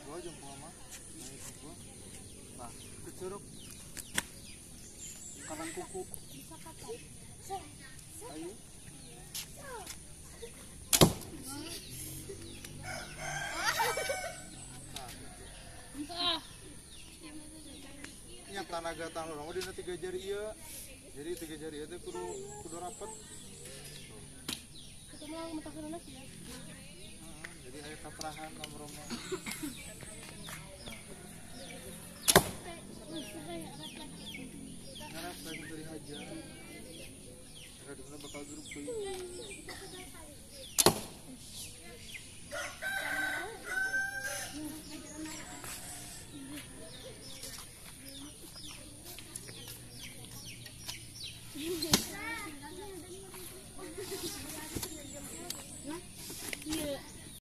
gua jempol mama. Gua. Nah, kecuruk. Kanan kuku. Ayo. Nya tanaga tangan orang dina 3 jari ieu. Jadi 3 jari ieu teh kudu rapet. Ketemu matakan anak ya. Jadi aya kaprahan ngomong-ngomong. Ngarap lagi dari hajar. Karena dimana bakal grup Ini